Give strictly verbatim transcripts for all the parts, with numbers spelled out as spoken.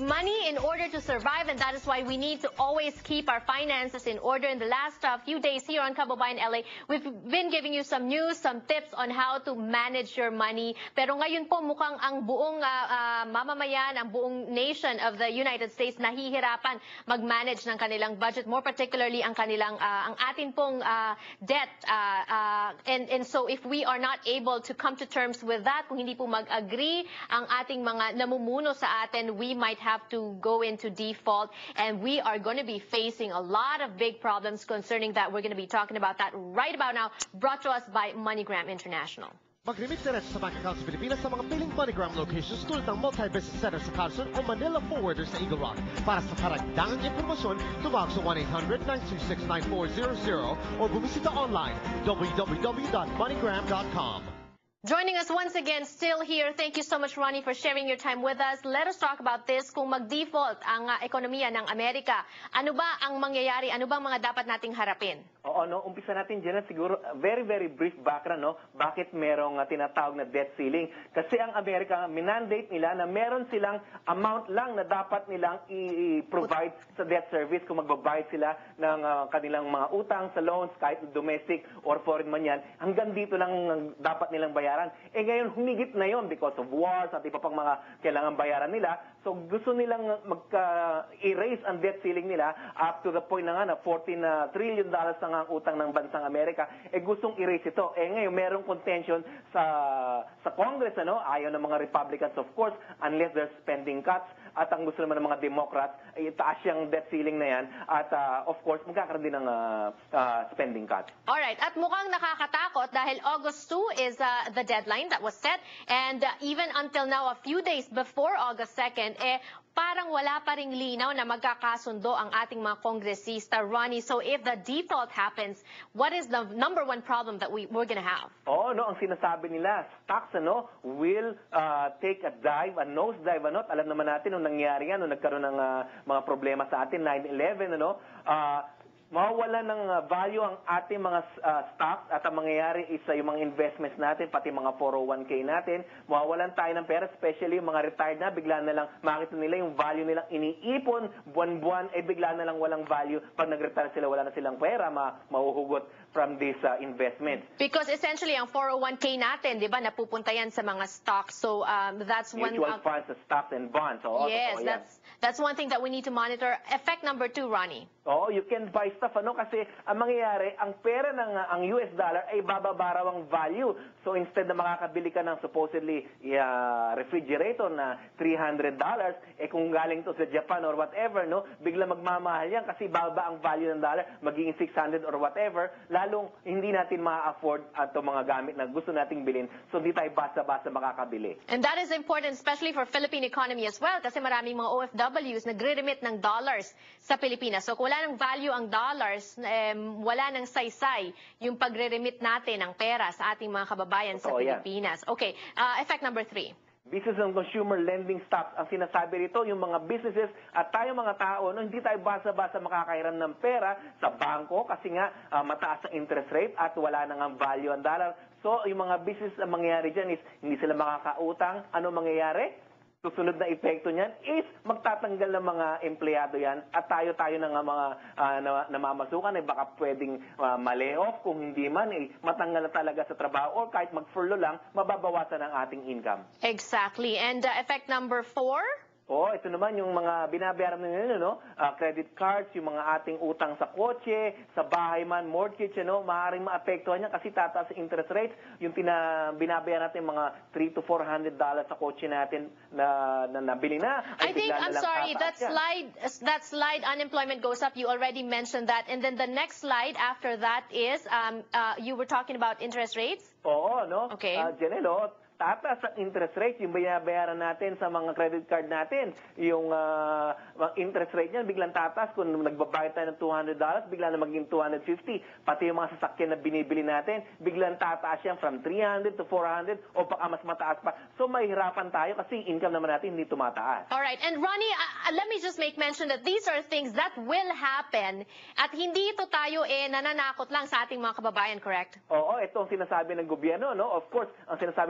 money in order to survive, and that is why we need to always keep our finances in order. In the last uh, few days here on Kababayan L A, we've been giving you some news, some tips on how to manage your money. Pero ngayon po mukhang ang buong uh, uh, mamamayan, ang buong nation of the United States nahihirapan mag-manage ng kanilang budget, more particularly ang kanilang uh, ang atin pong uh, debt. Uh, uh, and, and so if we are not able to come to terms with that, kung hindi po mag-agree ang ating mga namumuno sa atin, we might have to go into default, and we are going to be facing a lot of big problems concerning that. We're going to be talking about that right about now, brought to us by MoneyGram International. Mag-remit diretso sa bank account sa Pilipinas sa mga piling MoneyGram locations tulad ng multi-business center sa Carson o Manila Forwarder sa Eagle Rock. Para sa karagdagang impormasyon, tumawag sa one eight hundred nine two six nine four zero zero o bumisita online w w w dot moneygram dot com. Joining us once again, still here. Thank you so much, Ronnie, for sharing your time with us. Let us talk about this. Kung mag-default ang uh, ekonomiya ng Amerika, ano ba ang mangyayari? Ano ba ang mga dapat nating harapin? Oo, no, umpisa natin dyan siguro very, very brief background, no? Bakit merong uh, tinatawag na debt ceiling? Kasi ang Amerika, minandate nila na meron silang amount lang na dapat nilang i-provide sa debt service kung magbabayad sila ng uh, kanilang mga utang sa loans, kahit domestic or foreign man yan. Hanggang dito lang dapat nilang bayaran. Eh ngayon, humigit na yon because of wars at iba pang mga kailangan bayaran nila. So gusto nilang mag-erase uh, ang debt ceiling nila up to the point na nga na fourteen trillion dollars na ang utang ng bansang Amerika. Eh gustong erase ito. Eh ngayon, merong contention sa sa Congress, ano? Ayaw ng mga Republicans, of course, unless there's spending cuts. At ang gusto naman ng mga Democrats, ay itaas yung debt ceiling na yan. At uh, of course, magkakaroon din ng uh, uh, spending cuts. Alright, at mukhang nakakatakot dahil August two is uh, the deadline that was set. And uh, even until now, a few days before August second, eh, parang wala pa ring linaw na magkakasundo ang ating mga kongresista, Ronnie. So if the default happens, what is the number one problem that we, we're gonna have? Oo, no, ang sinasabi nila, stocks, ano, will uh, take a dive, a nose dive, ano, alam naman natin nung nangyari yan, nung nagkaroon ng uh, mga problema sa atin, nine eleven, ano, uh, mawawala ng uh, value ang ating mga uh, stocks at ang mangyayari is uh, yung mga investments natin, pati mga four oh one K natin, mawawalan tayo ng pera, especially yung mga retired na, bigla na lang makita nila yung value nilang iniipon, buwan-buwan, eh bigla na lang walang value. Pag nag-retire sila, wala na silang pera, ma mahuhugot from this uh, investment. Because essentially, ang four oh one K natin, di ba, napupunta yan sa mga stocks. So um, that's one... Mutual funds, uh, stocks and bonds. Oo, yes, totoo, that's, that's one thing that we need to monitor. Effect number two, Ronnie. Oo, you can buy stuff, ano, kasi ang mangyayari, ang pera ng uh, ang U S dollar ay bababa raw ang value. So instead na makakabili ka ng supposedly uh, refrigerator na three hundred dollars, eh kung galing to sa Japan or whatever, no, bigla magmamahal yan kasi bababa ang value ng dollar, magiging six hundred or whatever, lalong hindi natin ma-afford at mga gamit na gusto nating bilhin. So hindi tayo basta-basta makakabili. And that is important, especially for Philippine economy as well, kasi maraming mga O F Ws nagre-remit ng dollars sa Pilipinas. So kung wala ng value ang dollars, um, wala ng saysay yung pagre-remit natin ng pera sa ating mga kababayan sa Totoo Pilipinas. Yan. Okay, uh, effect number three. Business and consumer lending stocks. Ang sinasabi rito, yung mga businesses at tayo mga tao, no, hindi tayo basa-basa makakahiram ng pera sa bangko kasi nga uh, mataas ang interest rate at wala nang ang value ang dollar. So, yung mga business na mangyayari dyan is hindi sila makakautang. Ano mangyayari? Susunod na epekto niyan is magtatanggal ng mga empleyado yan at tayo-tayo ng mga uh, namamasukan ay baka pwedeng uh, ma-layoff kung hindi man eh, matanggal na talaga sa trabaho or kahit mag-furlough lang, mababawasan ang ating income. Exactly. And uh, effect number four? Oh, ito naman yung mga binabayaran nila, no? Uh, credit cards, yung mga ating utang sa kotse, sa bahay man, mortgage, ano, maaaring maapektuhan niya kasi tataas sa interest rates. Yung tina, binabayaran natin mga three to four hundred dollars sa kotse natin na, na nabili na. I think, I'm sorry, that slide, that slide unemployment goes up. You already mentioned that. And then the next slide after that is, um, uh, you were talking about interest rates? Oo, no? Okay. Uh, Janelo, tataas ang interest rate, yung binabayaran natin sa mga credit card natin, yung uh, interest rate niyan, biglang tataas. Kung nagbabayad tayo ng two hundred dollars, biglang na maging two hundred fifty. Pati yung mga sasakyan na binibili natin, biglang tataas yan from three hundred to four hundred o baka mas mataas pa. So mahirapan tayo kasi income naman natin hindi tumataas. Alright, and Ronnie, uh, let me just make mention that these are things that will happen at hindi ito tayo eh nananakot lang sa ating mga kababayan, correct? Oo, ito ang sinasabi ng gobyerno, no? Of course, ang sinasabi ng mga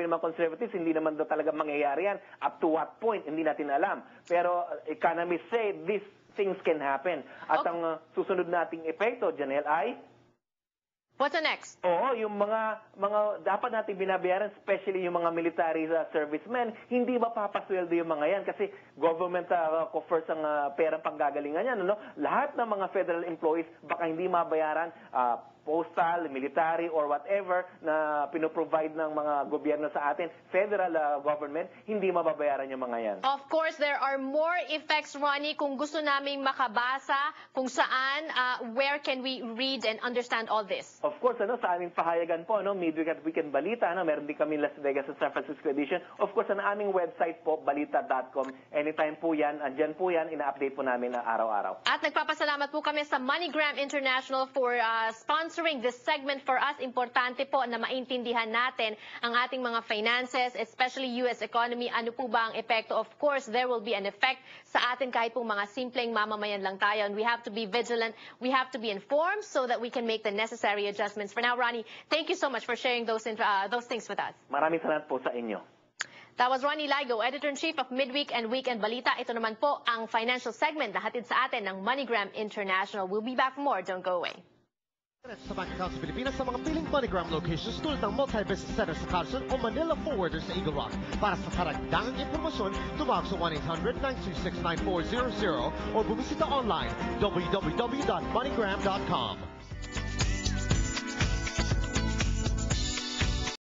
conservatives, hindi naman daw talaga mangyayari yan. Up to what point, hindi natin alam. Pero uh, economists say these things can happen. At Okay. ang uh, susunod nating epekto, Janelle, ay What's the next? oo, yung mga mga dapat nating binabayaran, especially yung mga military uh, servicemen, hindi ba papasweldo yung mga yan? Kasi government uh, coffers ang uh, perang panggagalingan yan. Ano? Lahat ng mga federal employees baka hindi mabayaran, uh, postal, military, or whatever na pinoprovide ng mga gobyerno sa atin, federal uh, government, hindi mababayaran yung mga yan. Of course, there are more effects, Ronnie, kung gusto naming makabasa, kung saan, uh, where can we read and understand all this? Of course, ano, sa aming pahayagan po, ano, Midweek at Weekend Balita, ano, meron din kami Las Vegas at San Francisco edition. Of course, sa aming website po, balita dot com. Anytime po yan, andyan po yan, ina-update po namin na araw-araw. At nagpapasalamat po kami sa MoneyGram International for uh, sponsoring this segment for us. Importante po na maintindihan natin ang ating mga finances, especially U S economy. Ano po ba ang epekto? Of course, there will be an effect sa atin kahit po mga simpleng mamamayan lang tayo. And we have to be vigilant. We have to be informed so that we can make the necessary adjustments. For now, Ronnie, thank you so much for sharing those, uh, those things with us. Maraming salamat po sa inyo. That was Ronnie Ligo, Editor-in-Chief of Midweek and Weekend Balita. Ito naman po ang financial segment na hatid sa atin ng MoneyGram International. We'll be back for more. Don't go away. Sa Bank Account sa Pilipinas sa mga piling MoneyGram locations tulad ng multi-business center sa Carson o Manila Forwarder sa Eagle Rock. Para sa karagdagang impormasyon, tumawag sa one eight hundred nine two six nine four zero zero o bumisita online w w w dot moneygram dot com.